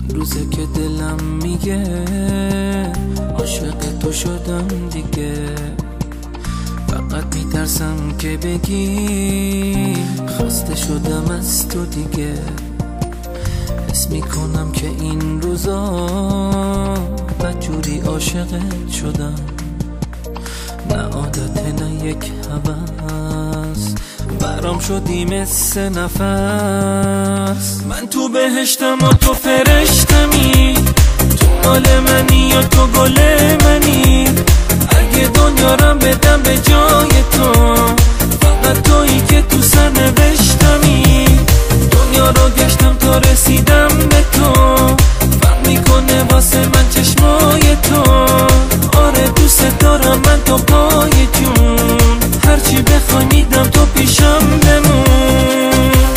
چند روزه که دلم میگه عاشق تو شدم دیگه. فقط میترسم که بگی خسته شدم از تو دیگه. حس میکنم که این روزا بدجوری عاشقت شدم. نه عادت نه یک هوس، برام شدی مثل نفس. من تو بهشتم و تو فرشتمی، تو مال منی یا تو گل منی. اگه دنیا رم بدم به جای تو، فقط تویی که تو سر نوشتمی. دنیا رو گشتم تا رسیدم به تو، فرق میکنه واسه من چشمای تو. آره دوست دارم من تا پای جون، هرچی بخوای میدم تو پیشم بمون.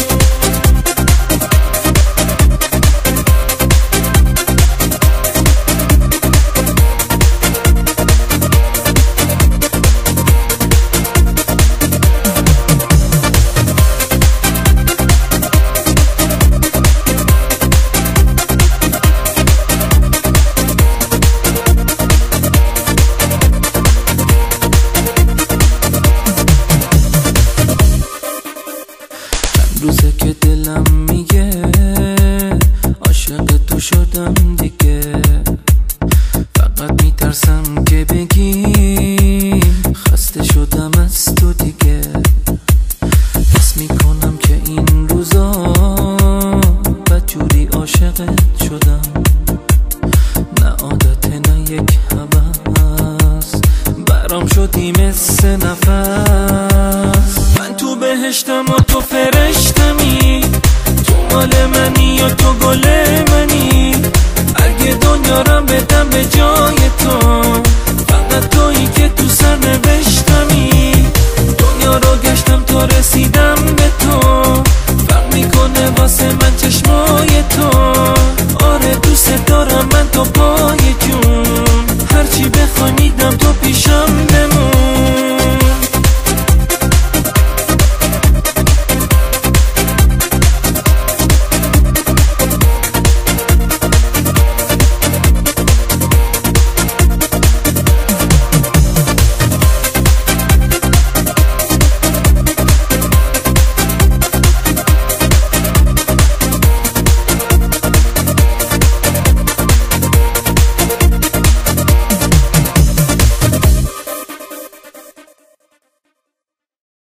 روزه که دلم میگه عاشق تو شدم دیگه. فقط میترسم که بگی خسته شدم از تو دیگه. حس میکنم که این روزا بدجوری عاشقت شدم. نه عادت نه یک هوس، برام شدی مثل نفس. من تو بهشتم و تو فرشتمی، تو مال منی یا تو گل منی. اگه دنیا رم بدم به جای تو، فقط تویی که تو سر نوشتمی. دنیا رو گشتم تا رسیدم به تو، فرق میکنه واسه من چشمای تو. آره دوست دارم